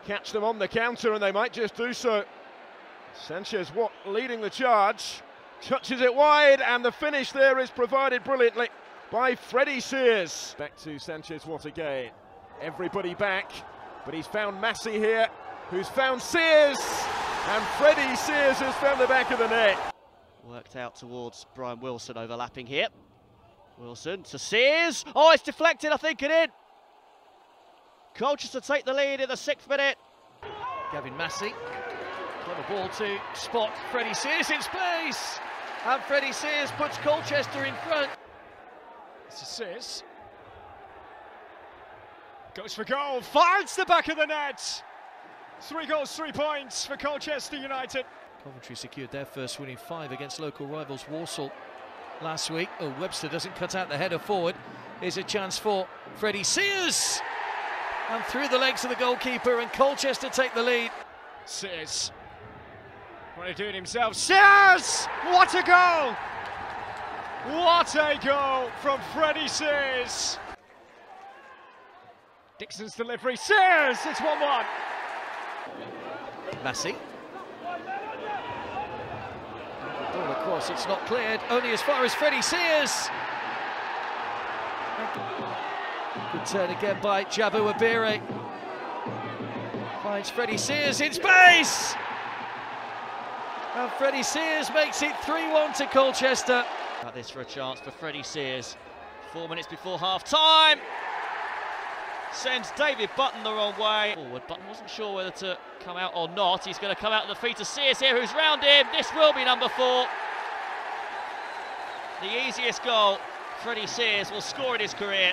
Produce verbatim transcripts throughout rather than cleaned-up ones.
catch them on the counter, and they might just do so. Sanchez-Watt leading the charge, touches it wide, and the finish there is provided brilliantly by Freddie Sears. Back to Sanchez-Watt again. Everybody back, but he's found Massey here, who's found Sears, and Freddie Sears has found the back of the net. Worked out towards Brian Wilson, overlapping here. Wilson to Sears. Oh, it's deflected, I think, and in. Colchester take the lead in the sixth minute. Gavin Massey got the ball to spot Freddie Sears in space, and Freddie Sears puts Colchester in front. This is Sears. Goes for goal, finds the back of the net. Three goals, three points for Colchester United. Coventry secured their first win in five against local rivals Walsall last week. Oh, Webster doesn't cut out the header forward. Here's a chance for Freddie Sears. And through the legs of the goalkeeper, and Colchester take the lead. Sears, want to do it himself. Sears! What a goal! What a goal from Freddie Sears. Dixon's delivery, Sears! It's one one. Massey. Ball across, it's not cleared, only as far as Freddie Sears. Good turn again by Jabu Abire. Finds Freddie Sears in space! And Freddie Sears makes it three one to Colchester. Got this for a chance for Freddie Sears. Four minutes before half-time. Sends David Button the wrong way. Forward. Button wasn't sure whether to come out or not. He's going to come out at the feet of Sears here, who's round him. This will be number four. The easiest goal Freddie Sears will score in his career.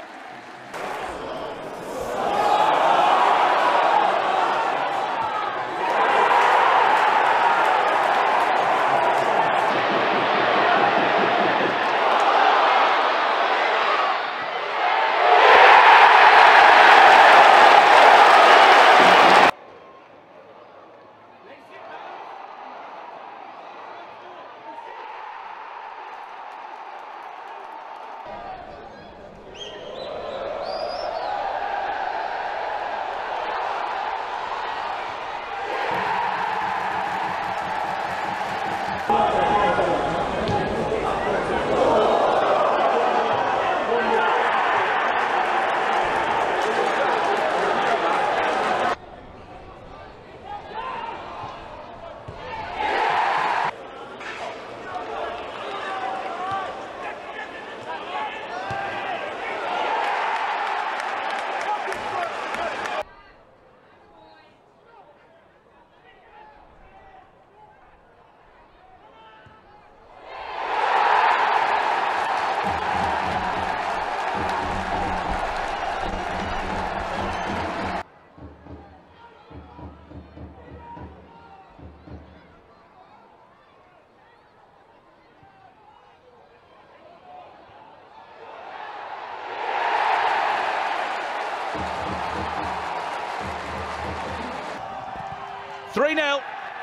three nil.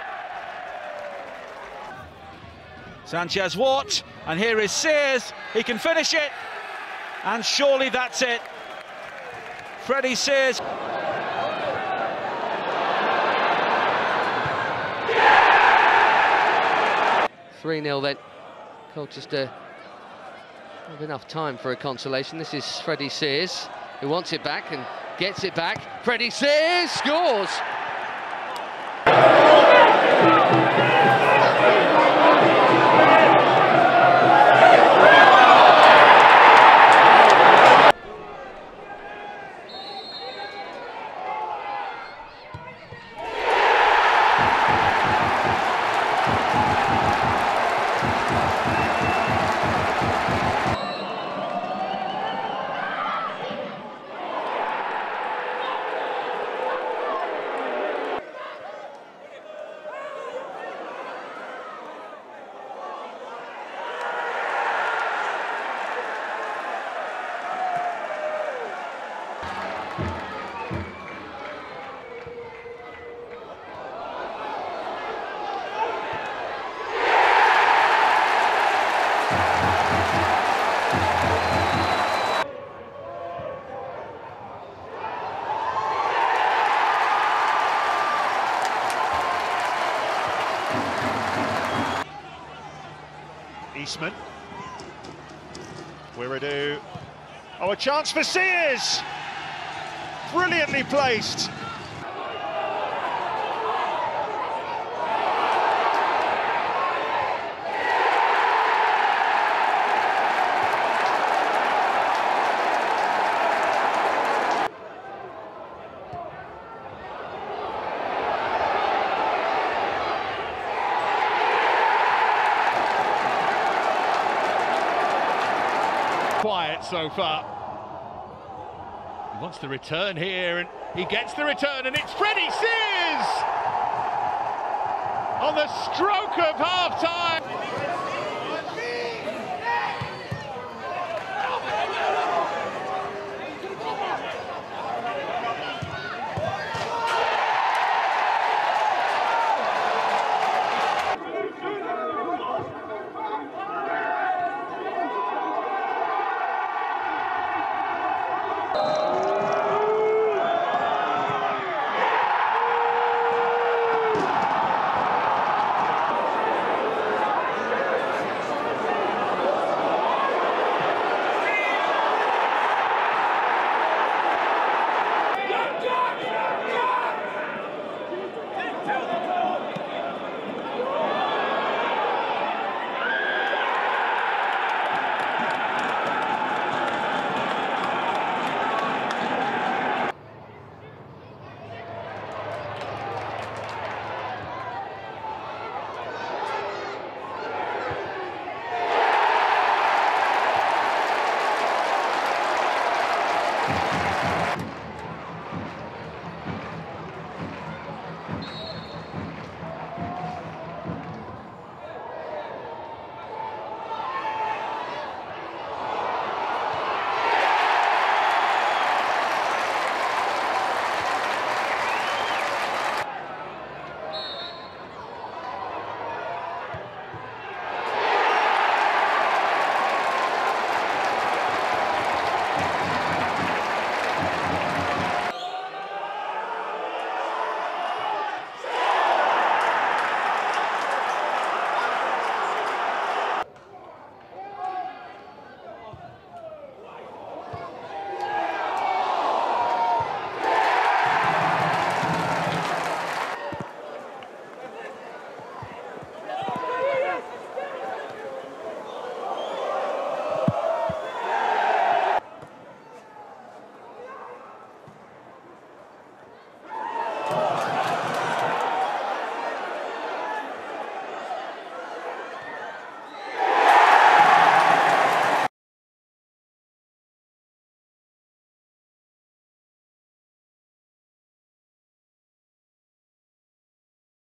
Sanchez-Watt, and here is Sears. He can finish it, and surely that's it. Freddie Sears. three nil then. Colchester have enough time for a consolation. This is Freddie Sears, who wants it back and gets it back. Freddie Sears scores! Eastman. Wiredu. Oh, a chance for Sears! Brilliantly placed. Quiet so far. He wants the return here, and he gets the return, and it's Freddie Sears on the stroke of half-time.